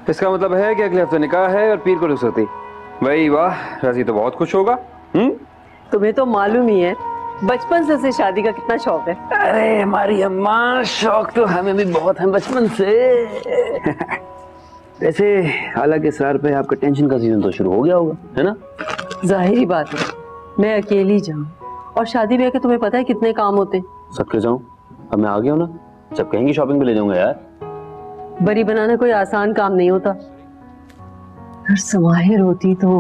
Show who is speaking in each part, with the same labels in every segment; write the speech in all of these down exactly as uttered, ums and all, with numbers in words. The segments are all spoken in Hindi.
Speaker 1: इसका मतलब है कि अगले हफ्ते निकाह है और पीर को रुखसती। भाई वाह, राजी तो बहुत खुश होगा। हम्म
Speaker 2: तुम्हें तो मालूम ही है बचपन से से शादी का कितना शौक है।
Speaker 1: अरे हमारी अम्मा, शौक तो हमें भी बहुत है बचपन से। वैसे हालांकि इस बार पे आपका टेंशन का सीजन तो शुरू हो गया होगा, है ना?
Speaker 2: जाहिर बात है, मैं अकेली जाऊं और शादी में आके तुम्हें पता है कितने काम होते हैं।
Speaker 1: सबके जाऊं, अब मैं आ गया हूं ना, जब कहेंगे शॉपिंग पे ले जाऊंगा यार।
Speaker 2: बरी बनाना कोई आसान काम नहीं होता। अगर समाहिर होती तो।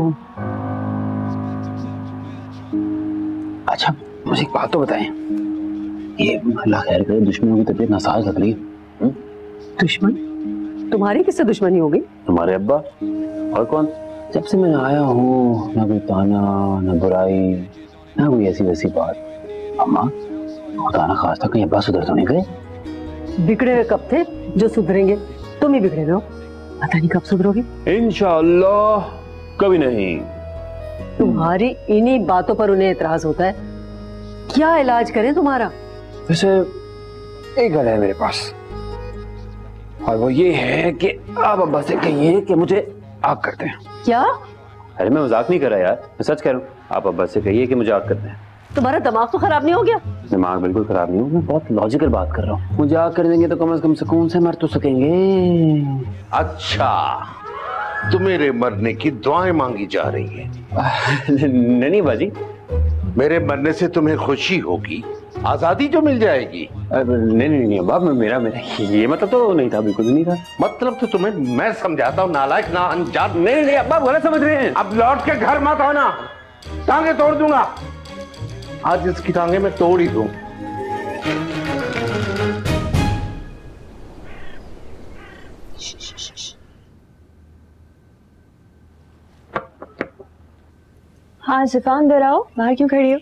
Speaker 1: अच्छा मुझे एक बात तो बताएं, ये अल्लाह खैर करे दुश्मनों की तबीयत नासाज लग रही है।
Speaker 2: दुश्मन? तुम्हारी किससे दुश्मनी होगी?
Speaker 1: तुम्हारे अब्बा। और कौन? जब से मैं आया हूँ ना कोई ताना ना बुराई ना कोई ऐसी वैसी बात। अम्मा खुदा ना खास्ता कहीं अब्बा सुधर तो नहीं गए?
Speaker 2: बिगड़े हुए कब थे जो सुधरेंगे? तुम ही बिगड़े हुए हो, पता नहीं कब सुधरोगे।
Speaker 1: इंशाअल्लाह कभी नहीं।
Speaker 2: तुम्हारी इन्हीं बातों पर उन्हें एतराज होता है। क्या इलाज करें तुम्हारा?
Speaker 1: वैसे एक गल है मेरे पास, और वो ये है कि आप अब्बा से कहिए कि मुझे आग करते हैं।
Speaker 2: क्या?
Speaker 1: अरे मैं मजाक नहीं कर रहा यार, मैं सच कह रहा हूँ। आप अब्बा से कहिए कि मुझे आग करते हैं।
Speaker 2: तुम्हारा दिमाग तो खराब नहीं हो गया?
Speaker 1: दिमाग बिल्कुल खराब नहीं हो, मैं बहुत लॉजिकल बात कर रहा हूँ। मुझे आग कर देंगे तो कम से कम सुकून से मर तो सकेंगे।
Speaker 3: अच्छा, तो मेरे मरने की दुआएं मांगी जा रही हैं।
Speaker 1: नहीं बाजी,
Speaker 3: मेरे मरने से तुम्हें खुशी होगी, आजादी जो मिल जाएगी।
Speaker 1: नहीं नहीं नहीं बाप, मेरा मेरा ये मतलब तो नहीं था, बिल्कुल नहीं था।
Speaker 3: मतलब तो तुम्हें मैं समझाता हूँ नालायक ना अनजान।
Speaker 1: नहीं नहीं अब्बा गलत समझ रहे हैं।
Speaker 3: अब लौट के घर मत आना, टांगे तोड़ दूंगा। आज इसकी टांगे मैं तोड़ ही दूं।
Speaker 4: हाँ शिफा, अंदर आओ। बाहर क्यों खड़ी हो?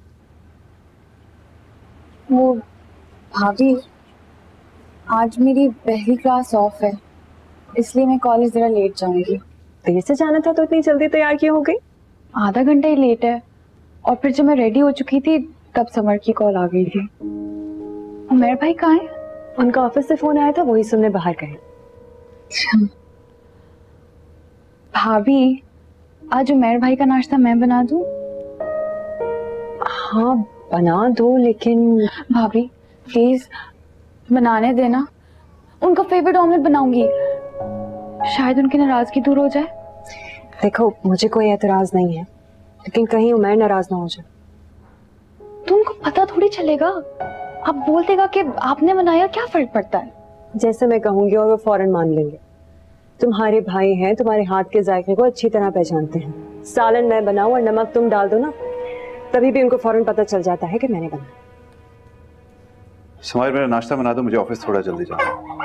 Speaker 5: वो भाभी, आज मेरी पहली क्लास ऑफ है, इसलिए मैं कॉलेज जरा लेट जाऊंगी।
Speaker 4: देर से जाना था तो इतनी जल्दी तैयार क्यों हो गई?
Speaker 5: आधा घंटा ही लेट है, और फिर जब मैं रेडी हो चुकी थी तब समर की कॉल आ गई थी। उमर भाई कहाँ है?
Speaker 4: उनका ऑफिस से फोन आया था, वही सुनने बाहर गए।
Speaker 5: भाभी, आज उमर भाई का नाश्ता मैं बना दूं?
Speaker 4: हाँ बना दो, लेकिन
Speaker 5: भाभी प्लीज बनाने देना। उनका फेवरेट ऑमलेट बनाऊंगी, शायद उनकी नाराजगी दूर हो जाए।
Speaker 4: देखो मुझे कोई एतराज नहीं है, लेकिन कहीं उमर नाराज ना हो जाए।
Speaker 5: तो उनको पता थोड़ी चलेगा, आप बोल देगा कि आपने बनाया, क्या फर्क पड़ता है?
Speaker 4: जैसे मैं कहूंगी और वो फौरन मान लेंगे। तुम्हारे भाई हैं, तुम्हारे हाथ के जायके को अच्छी तरह पहचानते हैं। सालन मैं बनाऊं और नमक तुम डाल दो ना, तभी भी उनको फौरन पता चल जाता है कि मैंने बनाया।
Speaker 6: समार मेरा नाश्ता बना दो, मुझे ऑफिस थोड़ा जल्दी जाना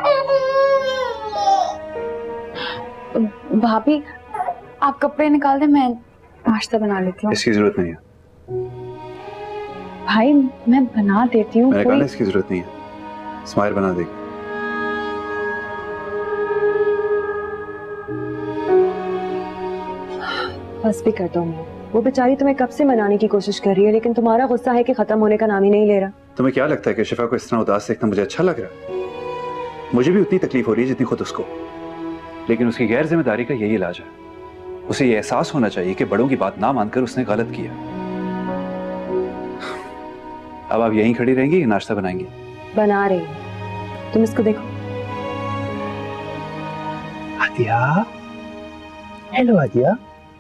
Speaker 5: है। भाभी आप कपड़े निकाल दे, मैं नाश्ता बना लेती हूँ।
Speaker 6: इसकी जरूरत नहीं है
Speaker 5: भाई, मैं बना देती हूँ।
Speaker 6: मैंने कहा इसकी जरूरत नहीं है, स्माइल बना देगी।
Speaker 4: बस भी कर दो मैं, वो बेचारी तुम्हें कब से मनाने की कोशिश कर रही है, लेकिन तुम्हारा गुस्सा है कि खत्म होने का नाम ही नहीं ले रहा।
Speaker 6: तुम्हें क्या लगता है कि शिफा को इस तरह उदास देखना मुझे अच्छा लग रहा है? मुझे भी उतनी तकलीफ हो रही है जितनी खुद उसको, लेकिन उसकी गैर जिम्मेदारी का यही इलाज है। उसे ये एहसास होना चाहिए कि बड़ों की बात ना मानकर उसने गलत किया। अब आप यहीं खड़ी रहेंगी या नाश्ता बनाएंगी?
Speaker 4: बना रही है, तुम इसको देखो।
Speaker 7: आदिया, हेलो आदिया।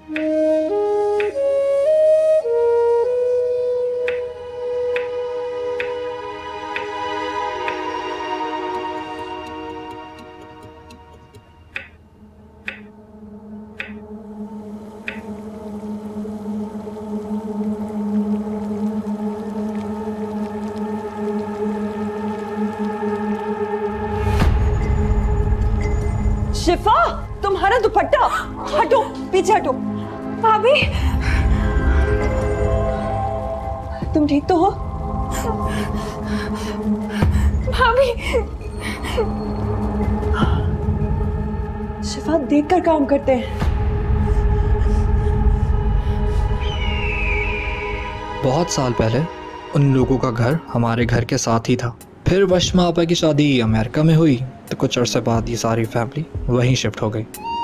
Speaker 2: शिफा, तुम्हारा दुपट्टा हटो, पीछे हटो।
Speaker 5: भाभी
Speaker 2: तुम ठीक तो हो?
Speaker 5: भाभी
Speaker 2: शिफा देख कर काम करते हैं।
Speaker 8: बहुत साल पहले उन लोगों का घर हमारे घर के साथ ही था। फिर वशमा आपा की शादी अमेरिका में हुई तो कुछ अरसे बाद ये सारी फैमिली वहीं शिफ्ट हो गई।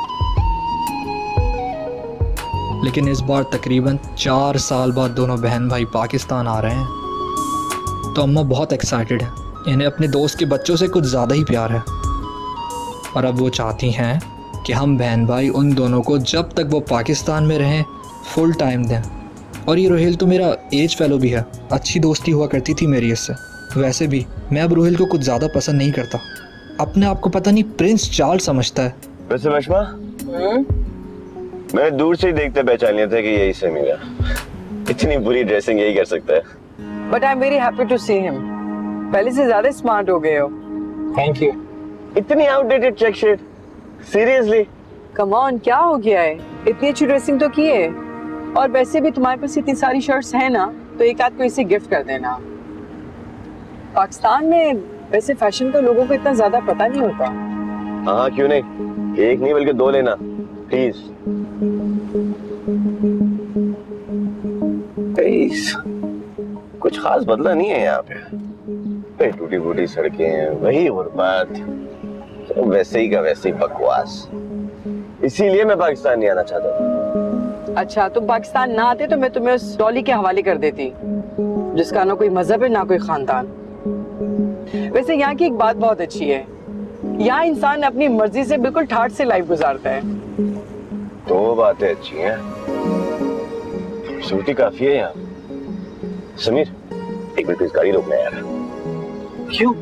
Speaker 8: लेकिन इस बार तकरीबन चार साल बाद दोनों बहन भाई पाकिस्तान आ रहे हैं तो अम्मा बहुत एक्साइटेड है। इन्हें अपने दोस्त के बच्चों से कुछ ज़्यादा ही प्यार है और अब वो चाहती हैं कि हम बहन भाई उन दोनों को जब तक वो पाकिस्तान में रहें फुल टाइम दें। और ये रोहिल तो मेरा एज फेलो भी है, अच्छी दोस्ती हुआ करती थी मेरी इससे। वैसे भी मैं अब रोहिल को कुछ ज़्यादा पसंद नहीं करता, अपने आप को पता नहीं प्रिंस चार्ल्स समझता है।
Speaker 9: वैसे वशमा, मैंने दूर से ही देखते पहचान लिया था कि यही से मिला। इतनी बुरी ड्रेसिंग यही कर सकता है।
Speaker 10: But I am very happy to see him. पहले से ज्यादा स्मार्ट हो गए हो।
Speaker 9: Thank you. इतनी outdated check shirt, seriously?
Speaker 10: Come on, क्या हो गया है? इतनी अच्छी ड्रेसिंग तो की है। और वैसे भी तुम्हारे पास इतनी सारी शर्ट्स हैं ना, तो एक आध को इसे गिफ्ट कर देना। पाकिस्तान में वैसे फैशन का लोगों को इतना ज्यादा पता नहीं होता।
Speaker 9: हाँ क्यों नहीं, एक नहीं बल्कि दो लेना प्लीज। कुछ खास बदला नहीं है यहाँ पे, टूटी फूटी सड़कें, वही गुर्बत, तो वैसे ही का वैसे ही बकवास। इसीलिए मैं पाकिस्तान नहीं आना चाहता।
Speaker 10: अच्छा, तुम पाकिस्तान ना आते तो मैं तुम्हें उस डॉली के हवाले कर देती जिसका ना कोई मजहब है ना कोई खानदान। वैसे यहाँ की एक बात बहुत अच्छी है, यहाँ इंसान अपनी मर्जी से बिल्कुल ठाठ से लाइफ गुजारता है।
Speaker 9: दो बातें अच्छी हैं, खूबसूरती काफी है यहाँ। समीर, एक मिनट प्लीज गाड़ी रोकना यार। क्यों?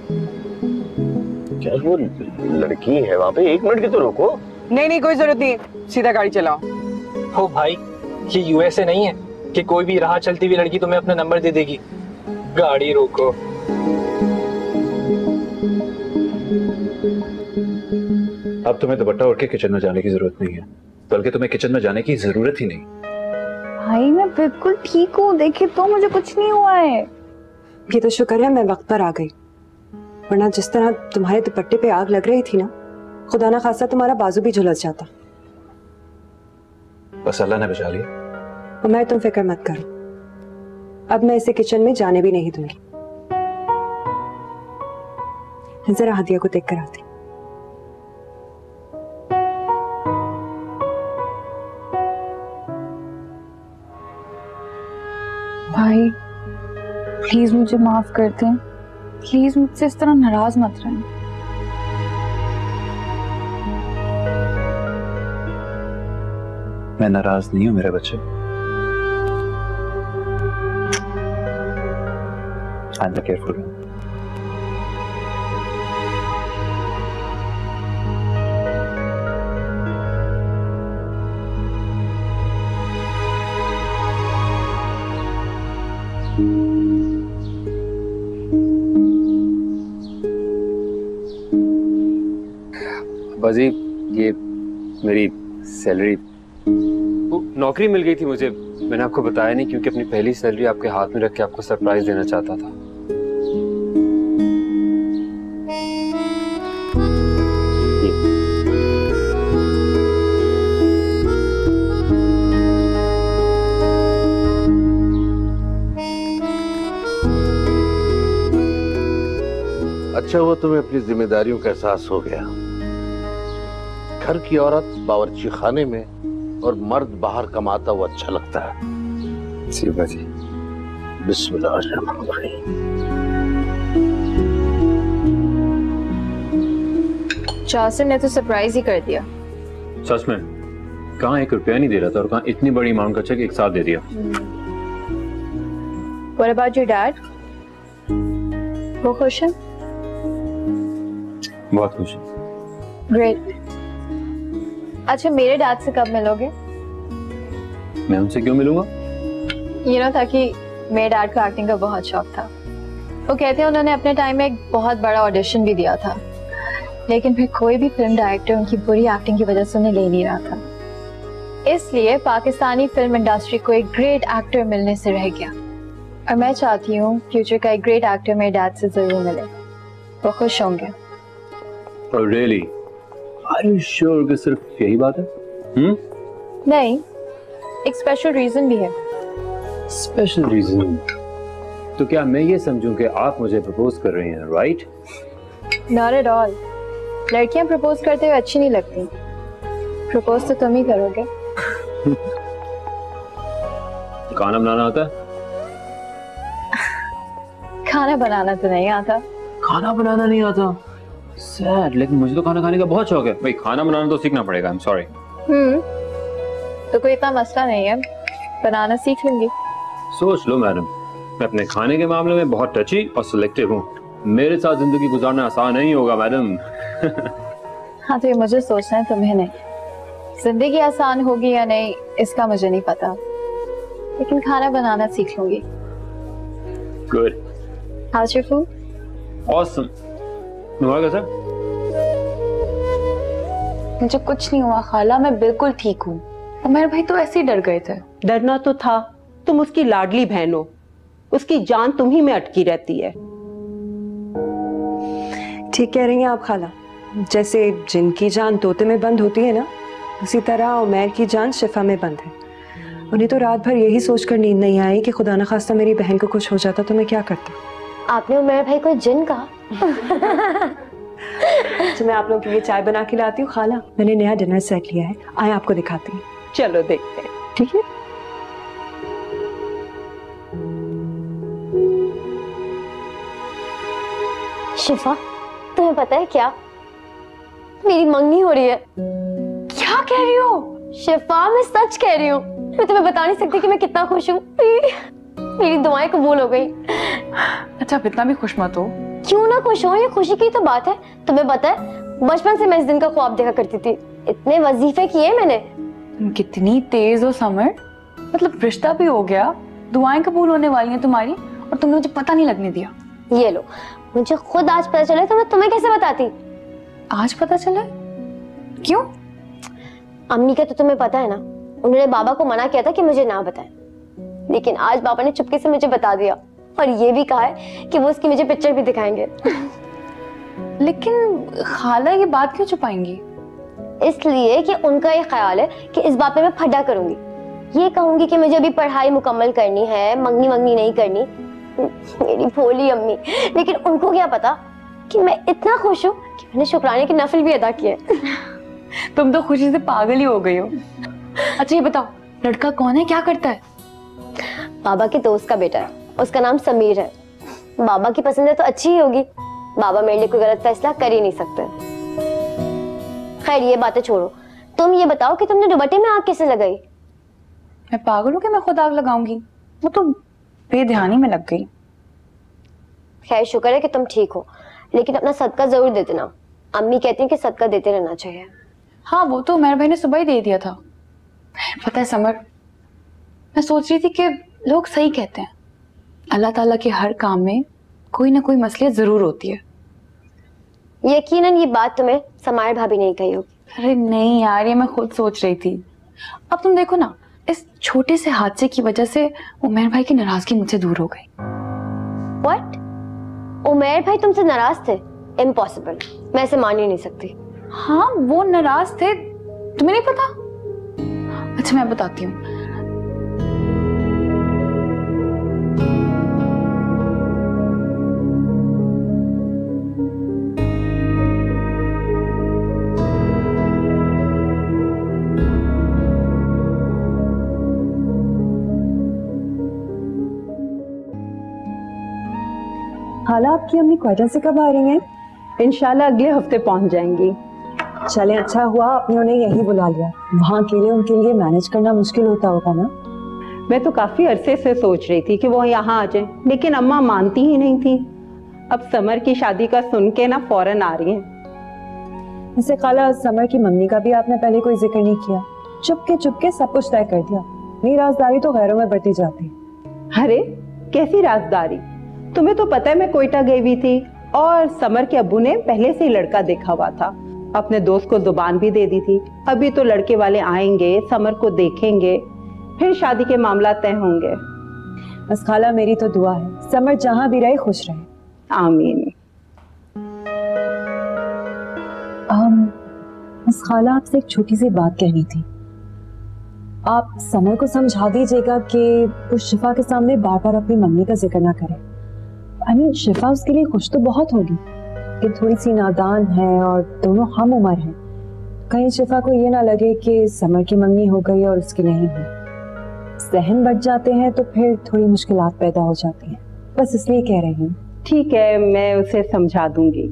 Speaker 9: क्या वो लड़की है वहाँ पे? एक मिनट की तो रोको।
Speaker 10: नहीं नहीं, कोई जरूरत नहीं, सीधा गाड़ी चलाओ।
Speaker 11: ओ भाई, ये यूएसए नहीं है कि कोई भी राह चलती हुई लड़की तुम्हें अपना नंबर दे देगी। गाड़ी रोको।
Speaker 6: अब तुम्हें दुपट्टा ओढ़ के किचन में जाने की जरूरत नहीं है, बल्कि तुम्हें किचन में जाने की जरूरत ही नहीं।
Speaker 5: भाई मैं बिल्कुल ठीक हूँ, देखे तो मुझे कुछ नहीं हुआ है।
Speaker 4: ये तो शुक्र है मैं वक्त पर आ गई, वरना जिस तरह तुम्हारे दुपट्टे पे आग लग रही थी ना, खुदा ना खासा तुम्हारा बाजू भी झुलस जाता।
Speaker 6: बस अल्लाह ने बचा लिया।
Speaker 4: और मैं, तुम फिक्र मत करो, अब मैं इसे किचन में जाने भी नहीं दूंगी। जरा हदिया को देख कर आती।
Speaker 5: भाई प्लीज मुझे माफ कर दें, प्लीज मुझसे इस तरह नाराज मत रहें।
Speaker 6: मैं नाराज नहीं हूं मेरे बच्चे। I am careful.
Speaker 1: बाजी, ये मेरी सैलरी, नौकरी मिल गई थी मुझे। मैंने आपको बताया नहीं क्योंकि अपनी पहली सैलरी आपके हाथ में रख के आपको सरप्राइज देना चाहता था।
Speaker 3: अच्छा हुआ तुम्हें अपनी जिम्मेदारियों का एहसास हो गया। घर की औरत बावर्ची खाने में और मर्द बाहर कमाता हुआ अच्छा लगता है।
Speaker 1: जी बाजी।
Speaker 3: बिस्मिल्लाहिर्रहमानिर्रहीम।
Speaker 5: चासिम ने तो सरप्राइज ही कर दिया।
Speaker 1: सच में? कहाँ एक रुपया नहीं दे रहा था और कहाँ इतनी बड़ी अमाउंट का चेक एक साथ दे दिया।
Speaker 5: What about your dad? वो खुश है?
Speaker 1: बहुत खुश है।
Speaker 5: Great. अच्छा, मेरे डैड से कब मिलोगे?
Speaker 1: मैं उनसे क्यों मिलूंगा?
Speaker 5: ये ना था कि मेरे डैड को एक्टिंग का बहुत शौक था। वो कहते हैं उन्होंने अपने टाइम में एक बहुत बड़ा ऑडिशन भी दिया था, लेकिन फिर कोई भी फिल्म डायरेक्टर उनकी बुरी एक्टिंग की वजह से उन्हें ले नहीं रहा था। इसलिए पाकिस्तानी फिल्म इंडस्ट्री को एक ग्रेट एक्टर मिलने से रह गया और मैं चाहती हूँ फ्यूचर का एक ग्रेट एक्टर मेरे डैड से जरूर मिले। वो खुश होंगे।
Speaker 1: Oh, really? Are you sure कि सिर्फ यही बात है? हम्म?
Speaker 5: नहीं, एक स्पेशल रीजन भी है।
Speaker 1: Special reason? तो क्या मैं ये समझूं कि आप मुझे प्रपोज कर रही हैं, राइट?
Speaker 5: Not at all. लड़कियां प्रपोज करते हुए अच्छी नहीं लगती। प्रपोज तो तुम ही करोगे।
Speaker 1: खाना बनाना आता है?
Speaker 5: खाना बनाना तो नहीं आता।
Speaker 1: खाना बनाना नहीं आता? सैड, लेकिन मुझे तो खाना खाने का बहुत शौक है। भाई खाना बनाना तो सीखना पड़ेगा। I am sorry.
Speaker 5: हम्म तो कोई इतना मसला नहीं है, बनाना सीख लूंगी।
Speaker 1: सोच लो मैडम, मैं अपने खाने के मामले में बहुत टची और सिलेक्टिव हूँ। मेरे साथ जिंदगी गुजारना आसान नहीं होगा मैडम।
Speaker 5: हाँ तो ये मुझे सोचना है, तुम्हें नहीं। जिंदगी आसान होगी या नहीं इसका मुझे नहीं पता, लेकिन खाना बनाना सीख लूंगी।
Speaker 1: Good.
Speaker 5: How's your food?
Speaker 1: Awesome. हुआ कैसा?
Speaker 12: मुझे कुछ नहीं हुआ खाला, मैं बिल्कुल ठीक हूँ। उमर भाई तो ऐसे ही डर गए थे।
Speaker 13: डरना तो था, तुम उसकी लाडली बहन हो, उसकी जान तुम ही में अटकी रहती है।
Speaker 4: ठीक कह रही हैं आप खाला, जैसे जिनकी जान तोते में बंद होती है ना, उसी तरह उमैर की जान शिफा में बंद है। उन्हें तो रात भर यही सोचकर नींद नहीं आई कि खुदा न खास्ता मेरी बहन को कुछ हो जाता तो मैं क्या करता।
Speaker 14: आपने उमैर भाई को जिन कहा?
Speaker 4: तो मैं आप लोगों के लिए चाय बना के लाती हूँ खाला। मैंने नया डिनर सेट लिया है, आए आपको दिखाती हूँ।
Speaker 13: चलो देखते हैं।
Speaker 4: ठीक है।
Speaker 14: शिफा तुम्हें पता है क्या, मेरी मंगनी हो रही है।
Speaker 12: क्या कह रही हो?
Speaker 14: शिफा मैं सच कह रही हूँ, मैं तुम्हें बता नहीं सकती कि मैं कितना खुश हूँ। मेरी दुआएं कबूल हो गई।
Speaker 12: अच्छा इतना भी खुश मत हो।
Speaker 14: क्यों ना खुश हो, ये खुशी की तो बात है। तुम्हें पता है बचपन से मैं इस दिन का ख्वाब देखा करती थी। इतने वजीफे किए मैंने।
Speaker 12: तुम कितनी तेज हो समर, मतलब रिश्ता भी हो गया, दुआएं कबूल होने वाली हैं तुम्हारी, और तुमने मुझे पता नहीं लगने दिया।
Speaker 14: ये लो, मुझे खुद आज पता चला तो मैं तुम्हें कैसे बताती।
Speaker 12: आज पता चला? क्यों?
Speaker 14: अम्मी का तो तुम्हें पता है ना, उन्होंने बाबा को मना किया था कि मुझे ना बताएं, लेकिन आज बाबा ने चुपके से मुझे बता दिया और ये भी कहा है कि वो उसकी मुझे पिक्चर भी दिखाएंगे।
Speaker 12: लेकिन खाला ये बात क्यों छुपाएंगी?
Speaker 14: इसलिए कि उनका ये ख्याल है कि इस बात पे मैं फड्डा करूंगी। ये कहूंगी कि मुझे अभी पढ़ाई मुकम्मल करनी है, मंगनी मंगनी नहीं करनी। मेरी भोली अम्मी, लेकिन उनको क्या पता कि मैं इतना खुश हूँ कि मैंने शुक्राने की नफल भी अदा किया।
Speaker 12: तुम तो खुशी से पागल ही हो गई हो। अच्छा ये बताओ, लड़का कौन है, क्या करता है?
Speaker 14: बाबा के दोस्त का बेटा है, उसका नाम समीर है। बाबा की पसंद है तो अच्छी ही होगी, बाबा मेरे लिए कोई गलत फैसला कर ही नहीं सकते। खैर ये बातें छोड़ो, तुम ये बताओ कि तुमने दुपट्टे में आग कैसे लगाई?
Speaker 12: मैं पागल हूँ कि मैं खुद आग लगाऊंगी, वो तो बेध्यानी में लग गई।
Speaker 14: खैर शुक्र है कि तुम ठीक हो, लेकिन अपना सदका जरूर दे देना। अम्मी कहती हैं कि सदका देते रहना चाहिए।
Speaker 12: हाँ वो तो मेरे भाई ने सुबह ही दे दिया था। पता है समर, मैं सोच रही थी कि लोग सही कहते हैं, अल्लाह ताला के हर काम में कोई ना कोई मसले जरूर होती है।
Speaker 14: यकीनन ये बात तुम्हें समायर भाभी नहीं कही होगी।
Speaker 12: अरे नहीं यार, ये मैं खुद सोच रही थी। अब तुम देखो ना, इस छोटे से हादसे की वजह से उमैर भाई की नाराजगी मुझसे दूर हो गई।
Speaker 14: What? उमैर भाई तुमसे नाराज थे? इम्पॉसिबल, मैं ऐसे मान ही नहीं सकती।
Speaker 12: हाँ वो नाराज थे, तुम्हें नहीं पता? अच्छा मैं बताती हूँ।
Speaker 4: हाला आपकी अम्मी क्वार्टर से कब आ रही हैं?
Speaker 13: इंशाल्लाह अगले हफ्ते पहुंच जाएंगी।
Speaker 4: चले अच्छा हुआ आपने उन्हें यही बुला लिया, वहाँ के लिए उनके लिए मैनेज करना मुश्किल होता होगा ना।
Speaker 13: मैं तो काफी अरसे से सोच रही थी कि वो यहाँ आ जाए, लेकिन अम्मा मानती ही नहीं थी। अब समर की शादी का सुन के ना फौरन आ रही हैं।
Speaker 4: वैसे खाला, समर की मम्मी का भी आपने पहले कोई जिक्र नहीं किया, चुपके चुपके सब कुछ तय कर दिया। मेरी राजदारी तो गैरों में बढ़ती जाती।
Speaker 13: अरे कैसी राजदारी? तुम्हें तो पता है मैं कोयटा गई हुई थी और समर के अब्बू ने पहले से ही लड़का देखा हुआ था, अपने दोस्त को जुबान भी दे दी थी। अभी तो लड़के वाले आएंगे, समर को देखेंगे, फिर शादी के मामला तय होंगे।
Speaker 4: बस खाला मेरी तो दुआ है समर जहां भी रहे खुश रहे।
Speaker 13: आमीन।
Speaker 4: बस खाला आपसे एक छोटी सी बात कहनी थी। आप समर को समझा दीजिएगा कि वो शिफा के सामने बार बार अपनी मम्मी का जिक्र ना करे। आई मीन शिफा उसके लिए खुश तो बहुत होगी कि थोड़ी सी नादान है और दोनों हम उम्र हैं। कहीं शिफा को ये ना लगे कि समर की मम्मी हो गई और उसकी नहीं हुई। सहन बढ़ जाते हैं तो फिर थोड़ी मुश्किलात पैदा हो जाती हैं, बस इसलिए कह रही हूँ।
Speaker 13: ठीक है, मैं उसे समझा दूंगी।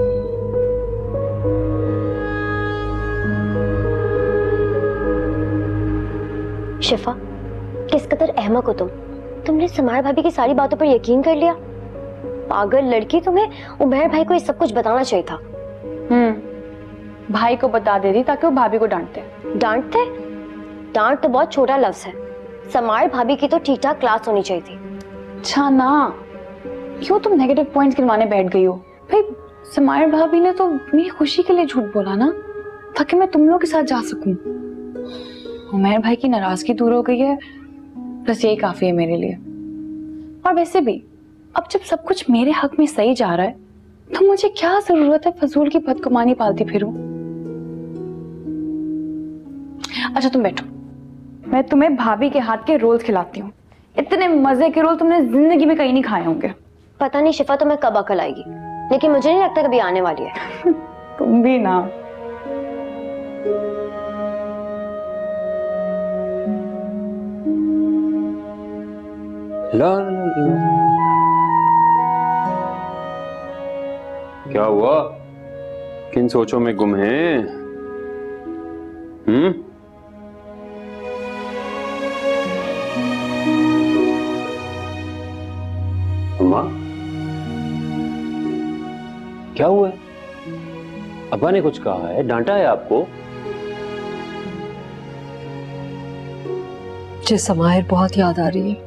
Speaker 14: शिफा, किस कदर अहमक हो तुम। तुमने समार भाभी की सारी बातों पर यकीन कर लिया। पागल लड़की, तुम्हें उमर भाई को ये सब कुछ बताना चाहिए था।
Speaker 12: हम्म भाई को बता देती ताकि वो भाभी को डांटते।
Speaker 14: डांटते? डांट तो बहुत छोटा लफ्ज है। समार भाभी की तो ठीक ठाक क्लास होनी चाहिए थी।
Speaker 12: अच्छा ना, क्यों तुम नेगेटिव पॉइंट्स गिनवाने बैठ गई हो? भाई समार भाभी ने तो मेरी खुशी के लिए झूठ बोला ना, ताकि मैं तुम लोग के साथ जा सकूं। उमर भाई की नाराजगी दूर हो गई है, बस यही काफी है मेरे लिए। और वैसे भी अब जब सब कुछ मेरे हक में सही जा रहा है तो मुझे क्या जरूरत है फजूल की बदगुमानी पालती फिरूं। अच्छा तुम बैठो, मैं तुम्हें भाभी के हाथ के रोल्स खिलाती हूँ। इतने मजे के रोल तुमने जिंदगी में कहीं नहीं खाए होंगे।
Speaker 14: पता नहीं शिफा तुम्हें कब अकल आएगी, लेकिन मुझे नहीं लगता कभी आने वाली है।
Speaker 12: तुम भी ना।
Speaker 1: ला, क्या हुआ? किन सोचों में गुम हैं? हम्म अम्मा, क्या हुआ? अब्बा ने कुछ कहा है, डांटा है आपको?
Speaker 2: मुझे समाहिर बहुत याद आ रही है।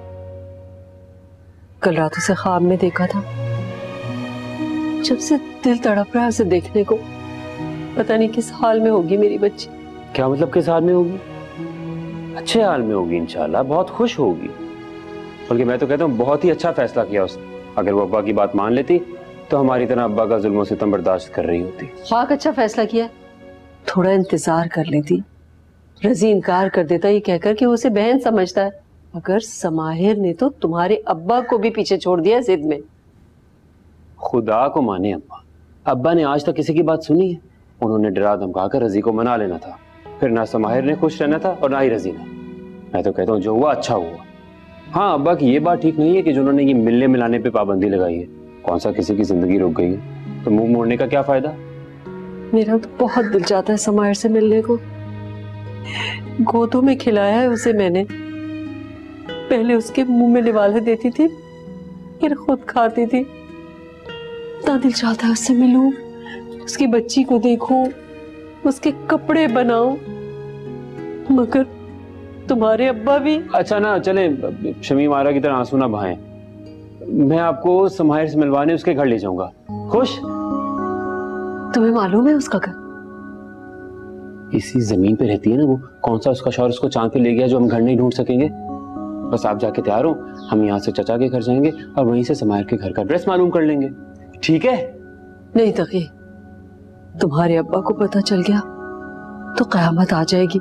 Speaker 2: कल रात उसे ख्वाब में देखा था। जब से दिल तड़प रहा है उसे देखने को। पता नहीं किस हाल में होगी मेरी बच्ची।
Speaker 1: क्या मतलब किस हाल में होगी? अच्छे हाल में होगी इंशाल्लाह, बहुत खुश होगी। बल्कि मैं तो कहता हूँ बहुत ही अच्छा फैसला किया उसने। अगर वो अब्बा की बात मान लेती तो हमारी तरह अब्बा का जुल्म सितम बर्दाश्त कर रही होती।
Speaker 2: खाक अच्छा फैसला किया। थोड़ा इंतजार कर लेती। रजी इनकार कर देता ये कहकर कि वो उसे बहन समझता है। मगर समाहिर ने तो तुम्हारे अब्बा को भी पीछे छोड़ दिया जिद में।
Speaker 1: खुदा को माने अब्बा, अब्बा ने आज तक किसी की बात सुनी है? उन्होंने डरा धमका कर रजी को मना लेना था। फिर ना समाहिर ने खुश रहना था और ना ही रजी ने। मैं तो कहता हूँ जो हुआ अच्छा हुआ। हाँ, अब्बा की ये बात ठीक नहीं है कि जिन्होंने ये मिलने मिलाने पे पाबंदी लगाई है। कौन सा किसी की जिंदगी रुक गई है तो मुंह मोड़ने का क्या फायदा?
Speaker 2: मेरा तो बहुत दिल चाहता है समाहिर से मिलने को। गोदों में खिलाया है उसे मैंने। पहले उसके मुंह में निवाले देती थी, फिर खुद खाती थी। इतना दिल चाहता है उससे मिलूं, उसकी बच्ची को देखूं, उसके कपड़े बनाऊं। मगर तुम्हारे अब्बा भी।
Speaker 1: अच्छा ना चले, शमीम आरा की तरह आंसू ना बहाएं। मैं आपको समाहिर से मिलवाने उसके घर ले जाऊंगा। खुश?
Speaker 2: तुम्हें मालूम है उसका घर?
Speaker 1: इसी जमीन पे रहती है ना वो। कौन सा उसका शौहर उसको चांद पे ले गया जो हम घर नहीं ढूंढ सकेंगे? बस आप जाके तैयार हो, हम यहाँ से चचा के घर जाएंगे और वहीं से समाहिर के घर का एड्रेस मालूम कर लेंगे। ठीक है?
Speaker 2: नहीं तकी, तुम्हारे अब्बा को पता चल गया तो कयामत आ जाएगी।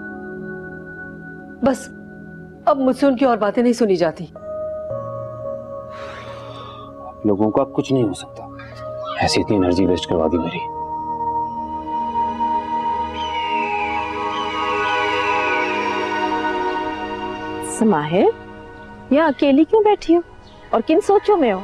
Speaker 2: बस अब मुझसे उनकी और बातें नहीं सुनी जाती।
Speaker 1: लोगों को अब कुछ नहीं हो सकता। ऐसी इतनी एनर्जी वेस्ट करवा दी मेरी।
Speaker 15: समाहिर, यहाँ अकेली क्यों बैठी हो और किन सोचों में हो?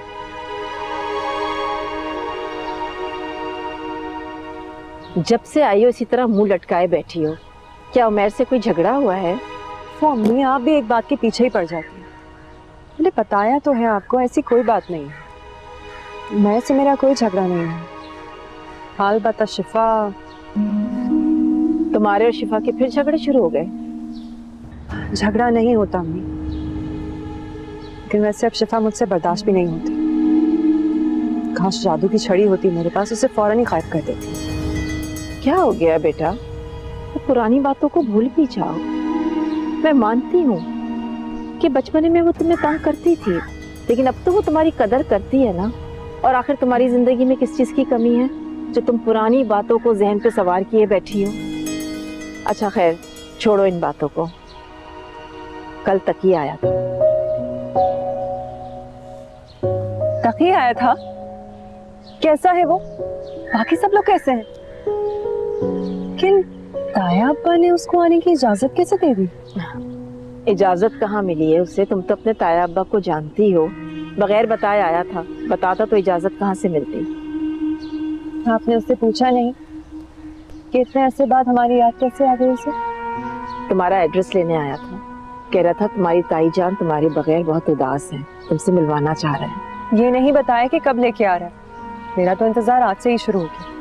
Speaker 15: जब से आई हो इसी तरह मुंह लटकाए बैठी हो। क्या उमर से कोई झगड़ा हुआ है?
Speaker 4: मम्मी आप भी एक बात के पीछे ही पड़ जाती हैं। मैंने बताया तो है आपको, ऐसी कोई बात नहीं है। उमर से मेरा कोई झगड़ा नहीं है। हाल बता शिफा।
Speaker 15: तुम्हारे और शिफा के फिर झगड़े शुरू हो गए?
Speaker 4: झगड़ा नहीं होता अम्मी, लेकिन वैसे अब शिफा मुझसे बर्दाश्त भी नहीं होती। काश जादू की छड़ी होती मेरे पास, उसे फौरन ही गायब कर देती।
Speaker 15: क्या हो गया बेटा? तो पुरानी बातों को भूल भी जाओ। मैं मानती हूँ कि बचपन में वो तुम्हें तंग करती थी, लेकिन अब तो वो तुम्हारी कदर करती है ना। और आखिर तुम्हारी जिंदगी में किस चीज की कमी है जो तुम पुरानी बातों को जहन पे सवार किए बैठी हो? अच्छा खैर, छोड़ो इन बातों को। कल तकी आया था।
Speaker 4: तकी आया था? कैसा है वो? बाकी सब लोग कैसे हैं? लेकिन ताया अब्बा ने उसको आने की इजाजत कैसे दे दी?
Speaker 15: इजाजत कहाँ मिली है उसे? तुम तो अपने ताया अब्बा को जानती हो, बगैर बताए आया था। बताता तो इजाजत कहाँ से मिलती?
Speaker 4: आपने उससे पूछा नहीं कि इतने अरसे बाद हमारी याद कैसे आ गई उसे?
Speaker 15: तुम्हारा एड्रेस लेने आया था, कह रहा था तुम्हारी ताई जान तुम्हारे बगैर बहुत उदास है, तुमसे मिलवाना चाह रहे हैं।
Speaker 4: ये नहीं बताया कि कब लेके आ रहा है। मेरा तो इंतजार आज से ही शुरू हो गया।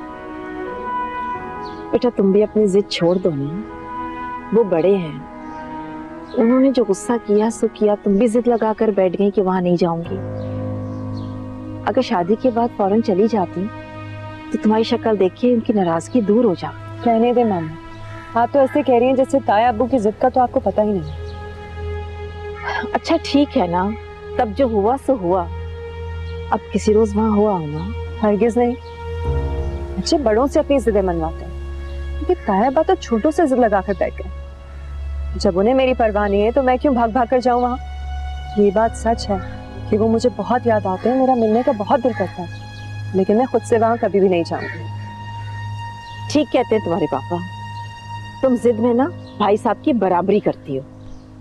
Speaker 15: बेटा तुम भी अपनी जिद छोड़ दो ना, वो बड़े हैं, उन्होंने जो गुस्सा किया सो किया। तुम भी जिद लगा कर बैठ गई कि वहां नहीं जाऊंगी। अगर शादी के बाद फौरन चली जाती तो तुम्हारी शक्ल देखिए उनकी नाराजगी दूर हो जा।
Speaker 4: कहने दे मामा, आप तो ऐसे कह रही हैं जैसे ताया अब्बू की जिद का तो आपको पता ही नहीं।
Speaker 15: अच्छा ठीक है ना, तब जो हुआ सो हुआ, अब किसी रोज वहां हुआ हो ना?
Speaker 4: हरगिज नहीं। बच्चे बड़ों से अपनी जिदें मनवाते हैं, क्योंकि ताया अब्बा तो छोटों से जिद लगा कर बैठ गए। जब उन्हें मेरी परवाह नहीं है तो मैं क्यों भाग भाग कर जाऊं वहां? ये बात सच है कि वो मुझे बहुत याद आते हैं, मेरा मिलने का बहुत दिल करता है, लेकिन मैं खुद से वहां कभी भी नहीं जाऊंगी।
Speaker 15: ठीक कहते हैं तुम्हारे पापा, तुम जिद में ना भाई साहब की बराबरी करती हो।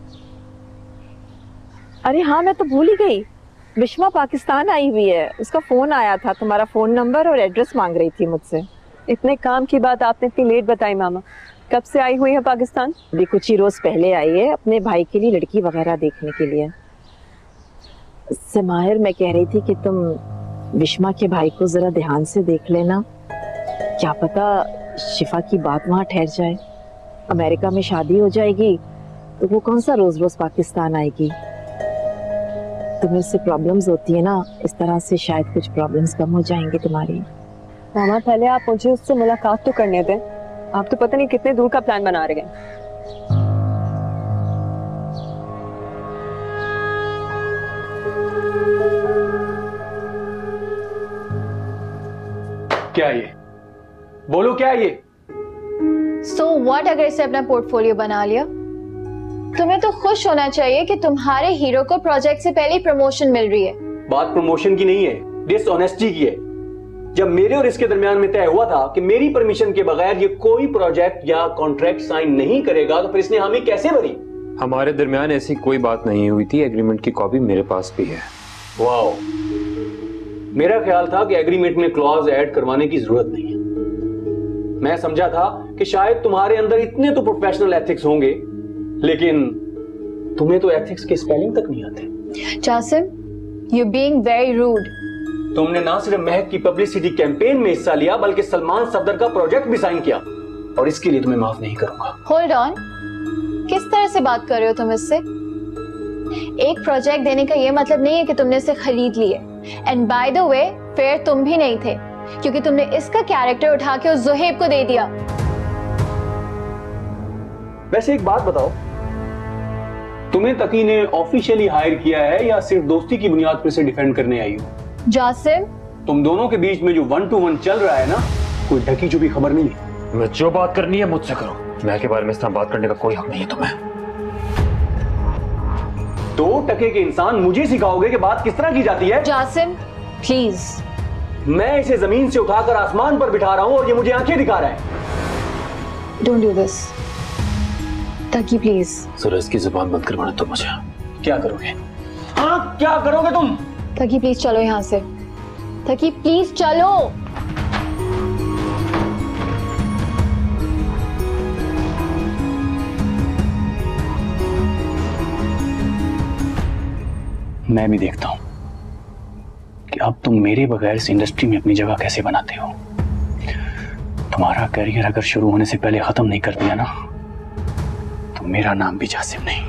Speaker 15: अरे हाँ, मैं तो भूल ही गई, विश्वा पाकिस्तान आई हुई है, उसका फोन आया था, तुम्हारा फोन नंबर और एड्रेस मांग रही थी मुझसे।
Speaker 4: इतने काम की बात आपने इतनी लेट बताई मामा। कब से आई हुई है पाकिस्तान?
Speaker 15: अभी कुछ ही रोज पहले आई है, अपने भाई के लिए लड़की वगैरह देखने के लिए। इससे माहिर मैं कह रही थी कि तुम विश्वा के भाई को जरा ध्यान से देख लेना, क्या पता शिफा की बात वहां ठहर जाए। अमेरिका में शादी हो जाएगी तो वो कौन सा रोज रोज पाकिस्तान आएगी। तुम्हें उससे प्रॉब्लम्स होती है ना, इस तरह से शायद कुछ प्रॉब्लम्स कम हो जाएंगे तुम्हारी।
Speaker 4: मामा पहले आप मुझे उससे मुलाकात तो करने दें, आप तो पता नहीं कितने दूर का प्लान बना रहे हैं।
Speaker 11: क्या ये? बोलो क्या ये?
Speaker 5: सो so व्हाट अगर इसे अपना पोर्टफोलियो बना लिया? तुम्हें तो खुश होना चाहिए कि तुम्हारे हीरो को प्रोजेक्ट से पहले प्रमोशन मिल रही है।
Speaker 11: बात प्रमोशन की नहीं है, डिसऑनेस्टी की है। जब मेरे और इसके दरमियान में तय हुआ था कि मेरी परमिशन के बगैर ये कोई प्रोजेक्ट या कॉन्ट्रैक्ट साइन नहीं करेगा, तो फिर इसने हामी कैसे भरी?
Speaker 1: हमारे दरमियान ऐसी कोई बात नहीं हुई थी, एग्रीमेंट की कॉपी मेरे पास भी है।
Speaker 11: वाओ, मेरा ख्याल था कि एग्रीमेंट में क्लॉज ऐड करवाने की जरूरत नहीं है। मैं समझा था कि शायद तुम्हारे अंदर इतने तो प्रोफेशनल एथिक्स होंगे, लेकिन तुम्हें तो एथिक्स के स्पेलिंग तक नहीं आते।
Speaker 5: Jasim, you being very rude.
Speaker 11: तुमने ना सिर्फ महक की पब्लिसिटी कैंपेन में हिस्सा लिया, बल्कि सलमान सफदर का प्रोजेक्ट भी साइन किया, और इसके लिए तुम्हें माफ नहीं करूंगा।
Speaker 5: होल्ड ऑन, किस तरह से बात कर रहे हो तुम इससे? एक प्रोजेक्ट देने का ये मतलब नहीं है कि तुमने इसे खरीद लिए। And by the way, fair तुम भी नहीं थे, क्योंकि तुमने इसका कैरेक्टर उठा के उस जुहेब को दे दिया।
Speaker 11: वैसे एक बात बताओ, तुम्हें तकी ने ऑफिशियली हायर किया है या सिर्फ दोस्ती की बुनियाद पर इसे डिफेंड करने आई हो?
Speaker 5: जासिम,
Speaker 11: तुम दोनों के बीच में जो वन टू वन चल रहा है ना, कोई ढकी चुपी खबर नहीं है।
Speaker 1: मैं जो बात करनी है मुझसे करो, मैं के बारे में इस तरह बात करने का कोई हक नहीं है तुम्हें।
Speaker 11: दो टके के इंसान मुझे सिखाओगे कि बात किस तरह की जाती है?
Speaker 5: जासिम प्लीज।
Speaker 11: मैं इसे जमीन से उठाकर आसमान पर बिठा रहा हूं और ये मुझे आंखें दिखा रहा है।
Speaker 5: Don't do this Taqi please.
Speaker 1: जरा इसकी जुबान बंद करवाना तुम मुझे।
Speaker 11: क्या करोगे? हाँ, क्या करोगे तुम?
Speaker 5: तकी प्लीज चलो यहां से। तकी प्लीज चलो।
Speaker 11: मैं भी देखता हूं कि अब तुम मेरे बगैर इस इंडस्ट्री में अपनी जगह कैसे बनाते हो। तुम्हारा करियर अगर शुरू होने से पहले खत्म नहीं कर दिया ना, तो मेरा नाम भी जासिम नहीं।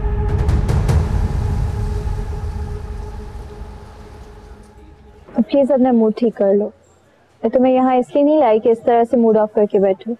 Speaker 5: प्लीज अपना मूड ठीक कर लो। मैं तुम्हें यहाँ इसलिए नहीं लाई कि इस तरह से मूड ऑफ करके बैठो।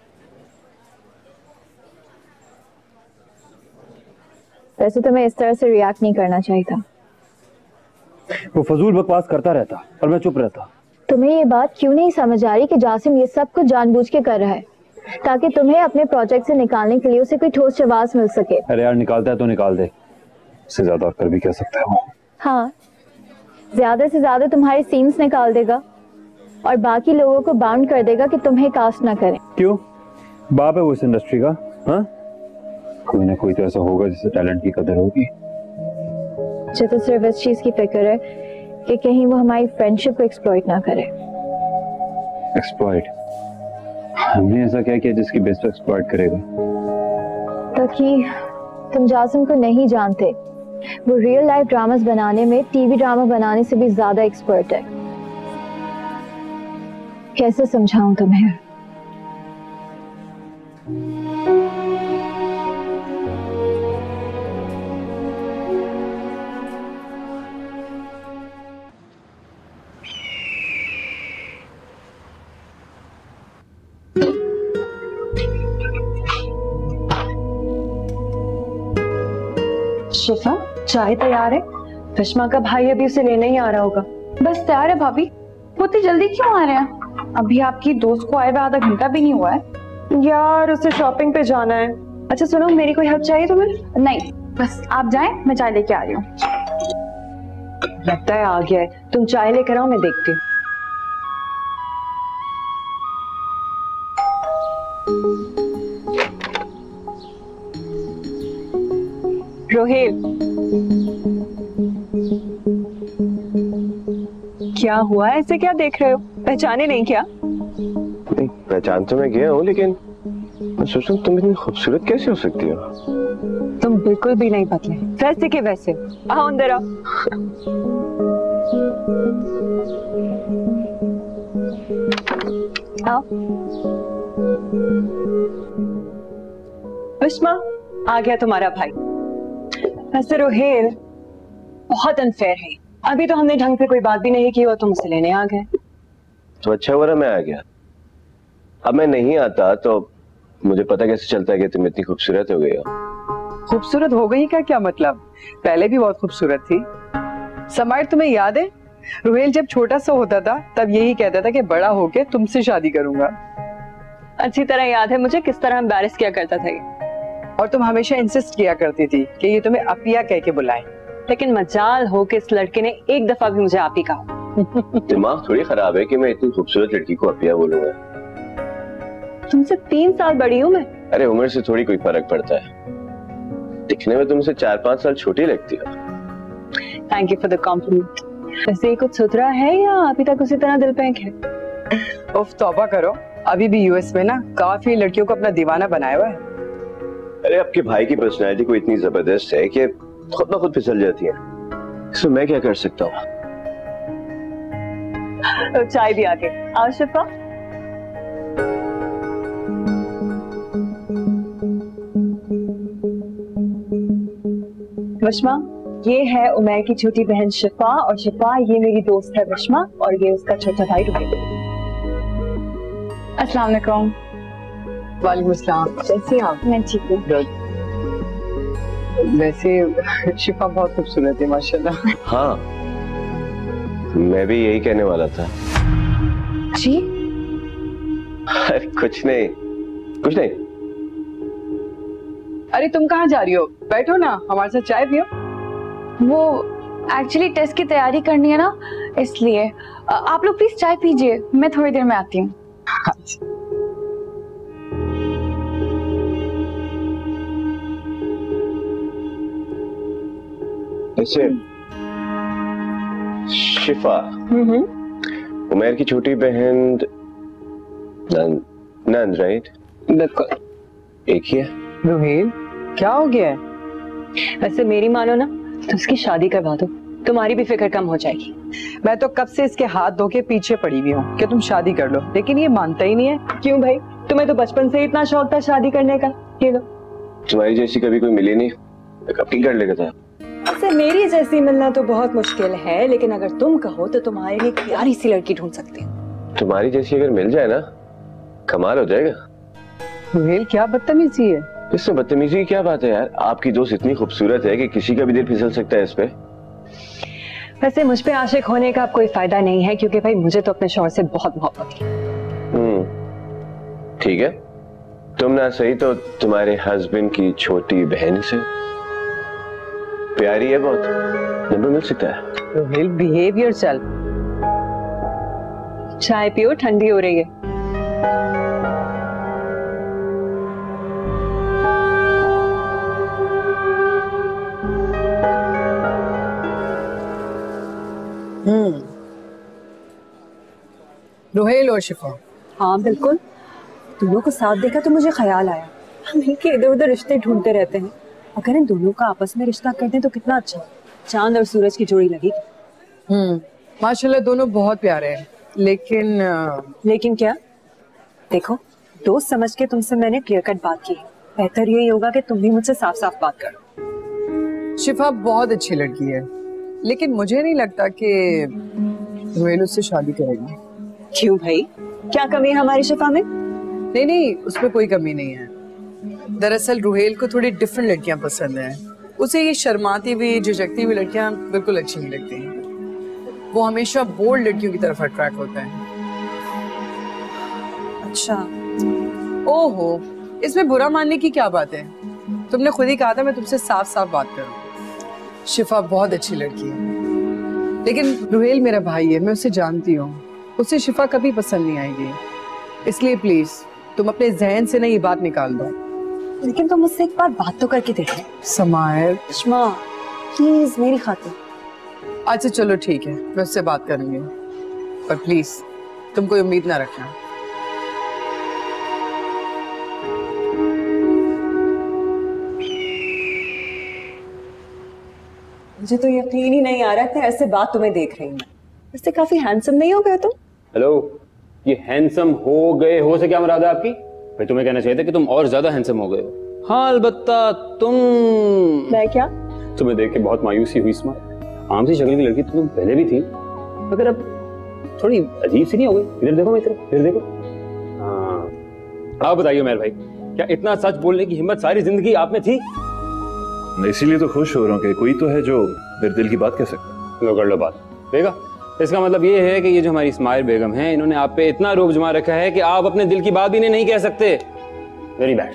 Speaker 5: वैसे तुम्हें इस तरह से रिएक्ट नहीं करना चाहिए था।
Speaker 1: वो फजूल बकवास करता रहता और मैं चुप रहता।
Speaker 5: तुम्हें ये बात क्यों नहीं समझ आ रही कि जासिम ये सब कुछ जानबूझ के कर रहा है, ताकि तुम्हें अपने प्रोजेक्ट से निकालने के लिए उसे कोई ठोस जवाब मिल सके।
Speaker 1: अरे यार, निकालता है तो निकाल दे,
Speaker 6: इससे ज्यादा और कर भी क्या सकता है वो।
Speaker 5: हाँ, ज्यादा से ज्यादा तुम्हारे सीन्स निकाल देगा और बाकी लोगों को बाउंड कर देगा कि तुम्हें कास्ट ना करें।
Speaker 6: क्यों? बाप है वो इस इंडस्ट्री का। हाँ, कोई ना कोई तो ऐसा होगा जिससे टैलेंट की कदर होगी।
Speaker 5: मुझे तो सिर्फ इस चीज की फिक्र है कि कहीं वो हमारी फ्रेंडशिप को एक्सप्लॉइट ना करे।
Speaker 6: एक्सप्लॉइट? हमने ऐसा क्या किया जिसकी बेस्ट एक्सप्लॉइट करेगा?
Speaker 5: ताकि तुम जासिम को नहीं जानते, वो रियल लाइफ ड्रामास बनाने में टीवी ड्रामा बनाने से भी ज्यादा एक्सपर्ट है। कैसे समझाऊं तुम्हें?
Speaker 4: शिफा, चाय तैयार है? फिश्मा का भाई अभी उसे लेने ही आ रहा होगा।
Speaker 12: बस तैयार है भाभी। वो इतनी जल्दी क्यों आ रहे हैं? अभी आपकी दोस्त को आए हुए आधा घंटा भी नहीं हुआ है।
Speaker 4: यार उसे शॉपिंग पे जाना है। अच्छा सुनो, मेरी कोई हेल्प चाहिए तुम्हें?
Speaker 12: नहीं, बस आप जाएं, मैं चाय लेके आ रही हूँ।
Speaker 4: लगता है आ गया है। तुम चाय लेकर आओ, मैं देखती हूँ। रोहिल, क्या हुआ? ऐसे क्या देख रहे हो? पहचाने नहीं क्या?
Speaker 9: नहीं, पहचान तो मैं गया हूँ, लेकिन मैं सोच रहा हूँ तुम इतनी खूबसूरत कैसे हो सकती हो?
Speaker 4: तुम बिल्कुल भी नहीं बदले, वैसे के वैसे। आओ अंदर आओ। आओ। फिश्मा, आ गया तुम्हारा भाई। वैसे रोहेल, बहुत अनफेयर है। अभी तो हमने ढंग से कोई बात भी नहीं की और तुम उसे लेने आ गए।
Speaker 9: तो अच्छा हुआ ना मैं आ गया। अब मैं नहीं आता तो मुझे पता कैसे चलता है कि तुम इतनी खूबसूरत हो गई हो।
Speaker 10: खूबसूरत हो गई का क्या मतलब? पहले भी बहुत खूबसूरत थी। समायर, तुम्हें याद है रोहेल जब छोटा सा होता था तब यही कहता था कि बड़ा होके तुमसे शादी करूंगा।
Speaker 4: अच्छी तरह याद है मुझे किस तरह एम्बैरेस किया करता था ये।
Speaker 10: और तुम हमेशा इंसिस्ट किया करती थी कि ये तुम्हें अपिया कह के बुलाए।
Speaker 4: लेकिन मजाल हो कि इस लड़के ने एक दफा भी मुझे आप ही कहा।
Speaker 9: दिमाग थोड़ी खराब है कि मैं इतनी खूबसूरत लड़की को अपिया बोलूंगा।
Speaker 4: तुमसे तीन साल बड़ी हूँ मैं।
Speaker 9: अरे उम्र से थोड़ी कोई फर्क पड़ता है। दिखने में तुमसे चार पांच साल छोटी लगती हो।
Speaker 4: Thank you for the compliment. वैसे कुछ सुधरा है या अभी तक उसी तरह दिल पे है?
Speaker 10: उफ, तौबा करो, अभी भी यूएस में ना काफी लड़कियों को अपना दीवाना बनाया हुआ है।
Speaker 9: अरे आपके भाई की पर्सनैलिटी को इतनी जबरदस्त है कि खुद ब खुद फिसल जाती है। इसमें मैं क्या कर सकता हूँ?
Speaker 4: तो चाय भी आ गई। आओ शिफा। विश्मा, ये है उमैर की छोटी बहन शिफा, और शिफा ये मेरी दोस्त है विश्मा, और ये उसका छोटा भाई रोहित।
Speaker 12: अस्सलाम वालेकुम।
Speaker 10: वालेकुम अस्सलाम। कैसी आप?
Speaker 12: मैं ठीक हूँ।
Speaker 10: वैसे शिफा बहुत खूबसूरत है माशाल्लाह।
Speaker 9: हाँ, मैं भी यही कहने वाला था।
Speaker 12: जी?
Speaker 9: अरे कुछ नहीं, कुछ नहीं।
Speaker 10: अरे तुम कहाँ जा रही हो? बैठो ना, हमारे साथ चाय पियो।
Speaker 12: वो एक्चुअली टेस्ट की तैयारी करनी है ना, इसलिए आप लोग प्लीज चाय पीजिए, मैं थोड़ी देर में आती हूँ।
Speaker 9: ऐसे शिफा उमैर की छोटी बहन नंद, नंद राइट?
Speaker 4: बिल्कुल
Speaker 9: एक ही है।
Speaker 10: रोहेल, क्या हो गया है?
Speaker 4: वैसे मेरी मानो ना तो उसकी शादी करवा दो, तुम्हारी भी फिक्र कम हो जाएगी।
Speaker 10: मैं तो कब से इसके हाथ धो के पीछे पड़ी हुई हूँ कि तुम शादी कर लो, लेकिन ये मानता ही नहीं है।
Speaker 4: क्यों भाई, तुम्हें तो बचपन से इतना शौक था शादी करने का। ये लो।
Speaker 9: तुम्हारी जैसी कभी कोई मिली नहीं, कब की कर लेगा था।
Speaker 4: वैसे मेरी जैसी मिलना तो बहुत मुश्किल है, लेकिन अगर तुम कहो तो तुम्हारे लिए प्यारी सी लड़की ढूंढ सकते हैं।
Speaker 9: तुम्हारी जैसी अगर मिल जाए ना, कमाल हो जाएगा।
Speaker 10: रोहेल, क्या बदतमीजी है?
Speaker 9: इसमें बदतमीजी की क्या बात है यार? आपकी दोस्त इतनी खूबसूरत है कि किसी का भी दिल फिसल सकता है इस पे।
Speaker 4: वैसे मुझ पे आशिक होने का अब कोई फायदा नहीं है, क्योंकि भाई मुझे तो अपने शौहर से बहुत मोहब्बत है।
Speaker 9: हम्म, ठीक है, तुम ना सही तो तुम्हारे हस्बैंड की छोटी बहन से। प्यारी है बहुत, नंबर मिल सकता है?
Speaker 10: Rohail behave yourself.
Speaker 4: चाय पियो, ठंडी हो रही है।
Speaker 10: हम्म रोहेल और शिफा।
Speaker 4: हाँ बिल्कुल, दोनों को साथ देखा तो मुझे ख्याल आया, हम मिलके इधर उधर रिश्ते ढूंढते रहते हैं, अगर इन दोनों का आपस में रिश्ता कर दें तो कितना अच्छा, चांद और सूरज की जोड़ी लगेगी।
Speaker 10: हम्म माशाल्लाह दोनों बहुत प्यारे हैं, लेकिन आ...
Speaker 4: लेकिन क्या? देखो, दोस्त समझ के तुमसे मैंने क्लियर कट बात की है, बेहतर यही होगा कि तुम भी मुझसे साफ साफ बात करो।
Speaker 10: शिफा बहुत अच्छी लड़की है, लेकिन मुझे नहीं लगता कि रोहेल उससे शादी करेगी।
Speaker 4: क्यों भाई, क्या कमी है हमारी शिफा में?
Speaker 10: नहीं नहीं, उसमें कोई कमी नहीं है। दरअसल रोहेल को थोड़ी डिफरेंट लड़कियां पसंद हैं, उसे ये शर्माती हुई झिझकती हुई लड़कियां बिल्कुल अच्छी नहीं लगती हैं। वो हमेशा बोल्ड लड़कियों की तरफ अट्रैक्ट होता है।
Speaker 4: अच्छा।
Speaker 10: ओहो, इसमें बुरा मानने की क्या बात है? तुमने खुद ही कहा था मैं तुमसे साफ साफ बात करूं। शिफा बहुत अच्छी लड़की है, लेकिन रोहेल मेरा भाई है, मैं उसे जानती हूँ, उसे शिफा कभी पसंद नहीं आएगी। इसलिए प्लीज तुम अपने जहन से ना ये बात निकाल दो।
Speaker 4: लेकिन तुम मुझसे एक बार बात तो करके देखो।
Speaker 10: समायर
Speaker 4: इश्मा, प्लीज मेरी खातिर।
Speaker 10: अच्छा चलो ठीक है, मैं उससे बात करूंगी, पर प्लीज तुम कोई उम्मीद ना रखना।
Speaker 4: मुझे तो यकीन ही नहीं आ रहा कि ऐसे बात तुम्हें देख रही हूँ। इससे काफी हैंडसम नहीं हो गए तुम?
Speaker 1: हेलो, ये हैंडसम हो गए हो से क्या मुराद है आपकी? भाई तुम्हें कहना चाहिए था कि तुम और ज्यादा हैंडसम हो गए हो। हाँ अलबत्ता तुम।
Speaker 4: मैं क्या?
Speaker 1: तुम्हें देख के बहुत मायूसी हुई इसमें। आम सी शक्ल की लड़की तो तुम पहले भी थी, मगर अब थोड़ी अजीब सी नहीं हो गई? इधर देखो, मैं तरफ इधर देखो। हाँ आप बताइए मेरे भाई, क्या इतना सच बोलने की हिम्मत सारी जिंदगी आप में थी?
Speaker 6: इसीलिए तो खुश हो रहा हूँ कि कोई तो है जो मेरे दिल की बात कह सकता है।
Speaker 1: लो कर लो बात। देखा, इसका मतलब ये है कि ये जो हमारी इस्माइल बेगम है, इन्होंने आप पे इतना रोब जमा रखा है कि आप अपने दिल की बात भी इन्हें नहीं कह सकते। Very bad.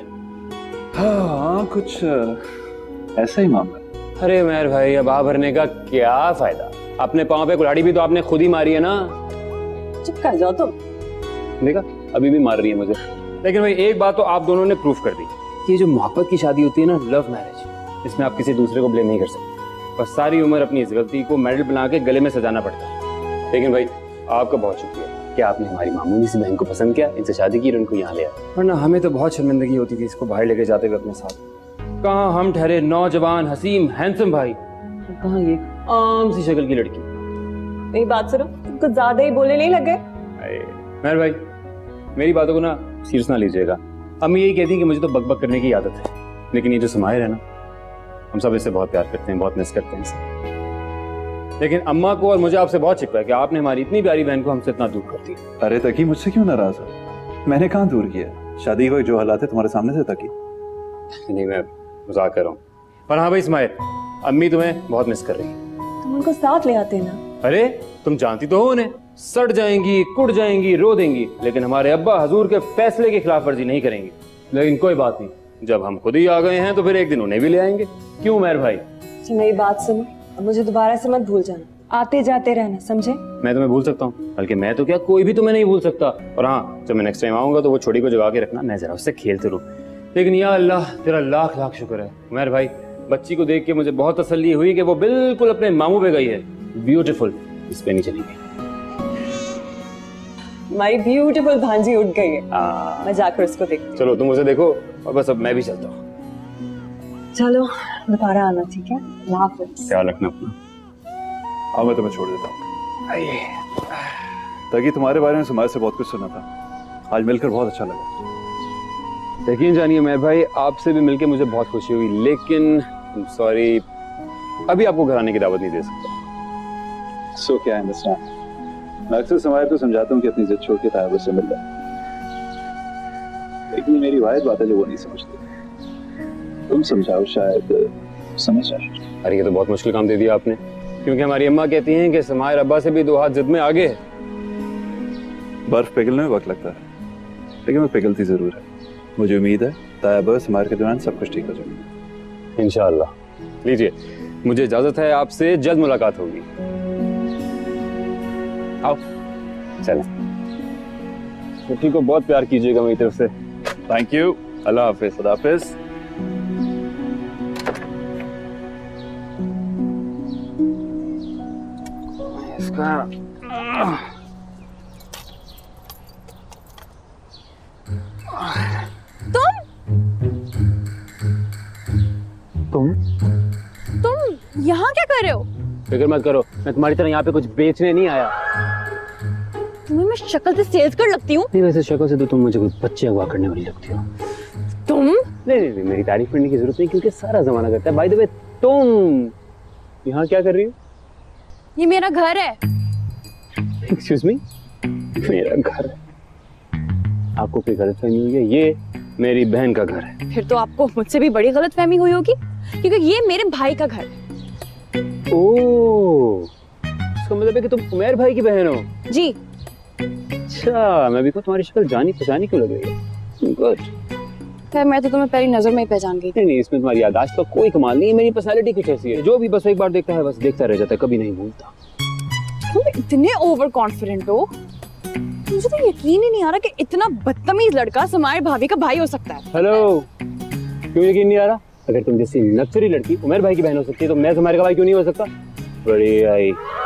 Speaker 6: हाँ कुछ ऐसा ही मामला।
Speaker 1: अरे मेहर भाई, अब आ भरने का क्या फायदा? अपने पाँव पे कुल्हाड़ी भी तो आपने खुद ही मारी है ना।
Speaker 4: चुप कर जाओ तुम।
Speaker 1: देखा, अभी भी मार रही है मुझे। लेकिन भाई एक बात तो आप दोनों ने प्रूफ कर दी कि ये जो मोहब्बत की शादी होती है ना, लव मैरिज, इसमें आप किसी दूसरे को ब्लेम नहीं कर सकते। बस सारी उम्र अपनी इस गलती को मेडल बना के गले में सजाना पड़ता है। लेकिन भाई आपका बहुत शुक्रिया कि आपने हमारी मामूली सी बहन को पसंद किया, इनसे शादी की और इनको यहाँ ले आया, वरना हमें तो बहुत शर्मिंदगी होती थी इसको बाहर लेके जाते हुए अपने साथ। कहाँ हम ठहरे नौजवान हसीम हैंडसम भाई, कहाँ ये आम सी शक्ल की लड़की।
Speaker 4: मेरी बात सुनो, तुम कुछ ज्यादा ही बोलने नहीं लग गए?
Speaker 1: मेहर भाई, मेरी बातों को ना सीरियस ना लीजिएगा। अम्मी यही कहती है कि मुझे तो बकबक करने की आदत है, लेकिन ये जो समायर है ना, हम सब इससे बहुत प्यार करते हैं, बहुत मिस करते हैं इसे। लेकिन अम्मा को और मुझे आपसे बहुत शिकवा है कि आपने हमारी इतनी प्यारी बहन को हमसे इतना दूर कर दिया।
Speaker 6: अरे तकी, मुझसे क्यों नाराज हो? मैंने कहाँ दूर किया? शादी को जो हालात है तुम्हारे सामने से तकी।
Speaker 1: नहीं, मैं मजाक कर रहा हूँ। पर हाँ भाई इस्माइल, अम्मी तुम्हें बहुत मिस कर रही है।
Speaker 4: तुम उनको साथ ले आते ना।
Speaker 1: अरे तुम जानती तो हो उन्हें, सड़ जाएंगी, कुट जाएंगी, रो देंगी, लेकिन हमारे अब्बा हजूर के फैसले की खिलाफ वर्जी नहीं करेंगी। लेकिन कोई बात नहीं, जब हम खुद ही आ गए हैं तो फिर एक दिन उन्हें भी ले आएंगे। क्यों मेहर भाई?
Speaker 4: मेरी बात सुनो, मुझे दोबारा से मत भूल जाना, आते जाते रहना, समझे?
Speaker 1: मैं तुम्हें भूल सकता हूँ, बल्कि मैं तो क्या कोई भी तुम्हें नहीं भूल सकता। और हाँ, जब मैं नेक्स्ट टाइम आऊंगा तो वो छोटी को जगा के रखना, मैं जरा उससे खेलते रहूं। लेकिन या अल्लाह, तेरा लाख लाख शुक्र है मेहर भाई, बच्ची को देख के मुझे बहुत तसल्ली हुई कि वो बिल्कुल अपने मामू पे गई है। ब्यूटीफुल, इस पे नहीं चलेंगे।
Speaker 4: हमारी ब्यूटीफुल भांजी उठ गई है। मैं जाकर उसको देख।
Speaker 1: चलो तुम उसे देखो और बस अब मैं भी चलता हूँ।
Speaker 4: चलो दोबारा आना, ठीक है? अल्लाह हाफ़िज़।
Speaker 1: ख्याल रखना अपना।
Speaker 6: हाँ मैं तुम्हें छोड़ देता हूँ। आइए। ताकि तुम्हारे बारे में समाज से बहुत कुछ सुना था, आज मिलकर बहुत अच्छा लगा।
Speaker 1: यकीन जानिए मेहर भाई, आपसे भी मिलकर मुझे बहुत खुशी हुई, लेकिन सॉरी, अभी आपको घर आने की दावत नहीं दे सकता।
Speaker 6: सो क्या है मिस्टर, मैं अक्सर समाज को समझाता हूँ कि अपनी इज्जत छोड़ के तायब से मिल जाए, लेकिन मेरी वाहिद बात है जो वो नहीं समझते। तुम समझाओ, शायद समझ जाए।
Speaker 1: अरे ये तो बहुत मुश्किल काम दे दिया आपने, क्योंकि हमारी अम्मा कहती हैं कि समायर अब्बा से भी दो हाथ जिद में आगे है।
Speaker 6: बर्फ पिघलने में वक्त लगता है, लेकिन वो पिघलती जरूर है। मुझे उम्मीद है तायब समायर के दौरान सब कुछ ठीक हो जाएगा।
Speaker 1: इंशाअल्लाह। लीजिए, मुझे इजाजत है, आपसे जल्द मुलाकात होगी। आओ चलें। मिट्टी को बहुत प्यार कीजिएगा मेरी तरफ से। Thank you. अल्लाह हाफिज। खुदा हाफिज। इसका
Speaker 12: तुम
Speaker 1: तुम
Speaker 12: तुम यहाँ क्या कर रहे हो?
Speaker 1: फिक्र मत करो, मैं तुम्हारी तरह यहाँ पे कुछ बेचने नहीं आया।
Speaker 12: तुम्हें मैं शक्ल से सेल्स कर लगती हूँ?
Speaker 1: नहीं, वैसे शक्ल से तो तुम मुझे कोई बच्चे अगवा करने वाली लगती हो।
Speaker 12: तुम?
Speaker 1: नहीं नहीं नहीं, मेरी तारीफ करने की जरूरत नहीं, क्योंकि सारा जमाना करता है। बाय द वे, तुम यहाँ क्या कर रही हो?
Speaker 12: ये मेरा घर है।
Speaker 1: एक्सक्यूज मी, मेरा घर है? आपको कोई गलतफहमी हुई है? ये मेरी बहन का घर है।
Speaker 12: फिर तो आपको मुझसे भी बड़ी गलतफहमी हुई होगी, क्योंकि ये मेरे भाई का घर है।
Speaker 1: ओह, इसका मतलब है कि तुम उमैर भाई की बहन हो?
Speaker 12: जी।
Speaker 1: अच्छा, मैं भी को तुम्हारी शक्ल जानी पहचानी क्यों लग रही है? गुड।
Speaker 12: फिर मैं तो तुम्हें पहली नजर में ही पहचान गई।
Speaker 1: नहीं नहीं, इसमें तुम्हारी याददाश्त का कोई कमाल नहीं है। मेरी पर्सनालिटी कुछ ऐसी है, जो भी बस एक बार देखता है बस देखता रह जाता है, कभी नहीं भूलता।
Speaker 12: तुम इतने ओवर कॉन्फिडेंट हो, मुझे तो यकीन ही नहीं आ रहा कि इतना बदतमीज लड़का समायर भाभी का भाई हो सकता है।
Speaker 1: हेलो, क्यों यकीन नहीं आ रहा? अगर तुम जैसी लग्जरी लड़की उमैर भाई की बहन हो सकती है, तो मैं समायर का भाई क्यों नहीं हो सकता? बड़ी आई।